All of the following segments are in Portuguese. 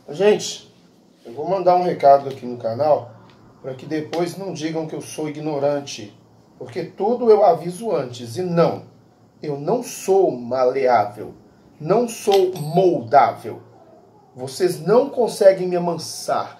Gente, eu vou mandar um recado aqui no canal para que depois não digam que eu sou ignorante, porque tudo eu aviso antes. E não, eu não sou maleável, não sou moldável. Vocês não conseguem me amansar.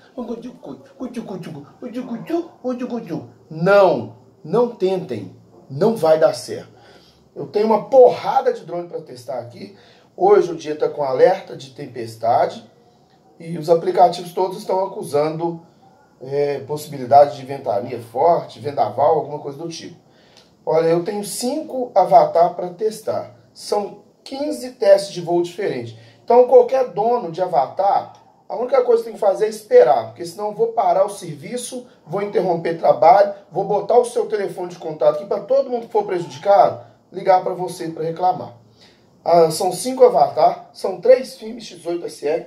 Não, não tentem, não vai dar certo. Eu tenho uma porrada de drone para testar aqui. Hoje o dia está com alerta de tempestade e os aplicativos todos estão acusando possibilidade de ventania forte, vendaval, alguma coisa do tipo. Olha, eu tenho 5 avatar para testar. São 15 testes de voo diferentes. Então qualquer dono de avatar, a única coisa que tem que fazer é esperar, porque senão eu vou parar o serviço, vou interromper trabalho, vou botar o seu telefone de contato aqui para todo mundo que for prejudicado ligar para você para reclamar. São 5 avatar, são 3 filmes X8 SR,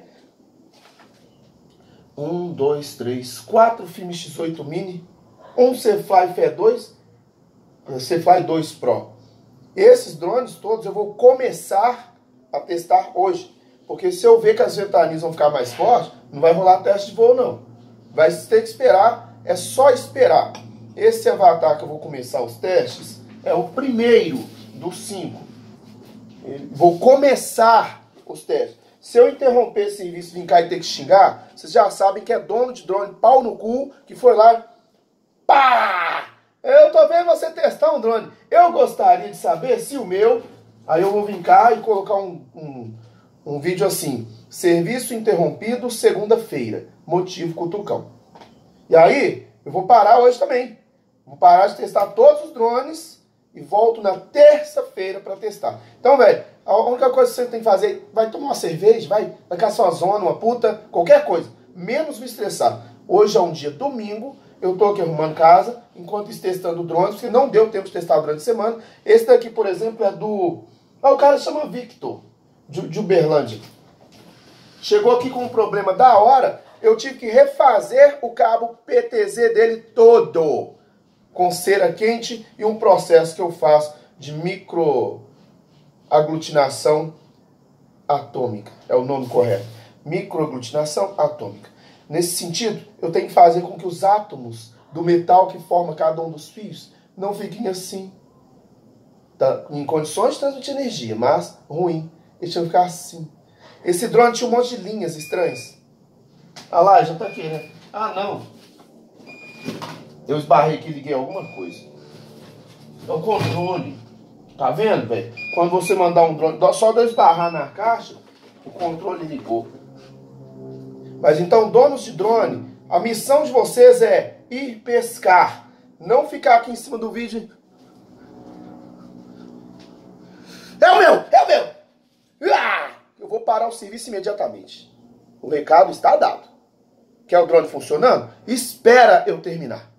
1, 2, 3, 4 filmes X8 Mini, um C-Fly Fe 2, C-Fly 2 Pro. Esses drones todos eu vou começar a testar hoje, porque se eu ver que as ventanias vão ficar mais fortes, não vai rolar teste de voo não. Vai ter que esperar, é só esperar. Esse avatar que eu vou começar os testes é o primeiro dos 5. Vou começar os testes. Se eu interromper esse serviço, vir cá e ter que xingar, vocês já sabem que é dono de drone, pau no cu, que foi lá, pá! Eu tô vendo você testar um drone. Eu gostaria de saber se o meu, aí eu vou vir cá e colocar um vídeo assim, serviço interrompido segunda-feira, motivo cutucão. E aí, eu vou parar hoje também. Vou parar de testar todos os drones e volto na terça-feira para testar. Então, velho, a única coisa que você tem que fazer, vai tomar uma cerveja, vai caçar uma zona, uma puta, qualquer coisa, menos me estressar. Hoje é um dia domingo, eu tô aqui arrumando casa, enquanto estou testando drones, porque não deu tempo de testar durante a semana. Esse daqui, por exemplo, é do... o cara chama Victor, de Uberlândia. Chegou aqui com um problema da hora, eu tive que refazer o cabo PTZ dele todo, com cera quente e um processo que eu faço de microaglutinação atômica. É o nome correto. Microaglutinação atômica. Nesse sentido, eu tenho que fazer com que os átomos do metal que forma cada um dos fios não fiquem assim. Tá? Em condições de transmitir energia, mas ruim. Eles tinham que ficar assim. Esse drone tinha um monte de linhas estranhas. Ah lá, já tá aqui, né? Ah, não. Eu esbarrei aqui e liguei alguma coisa. É o controle. Tá vendo, velho? Quando você mandar um drone, só de eu esbarrar na caixa, o controle ligou. Mas então, donos de drone, a missão de vocês é ir pescar. Não ficar aqui em cima do vídeo. É o meu! É o meu! Eu vou parar o serviço imediatamente. O recado está dado. Quer o drone funcionando? Espera eu terminar.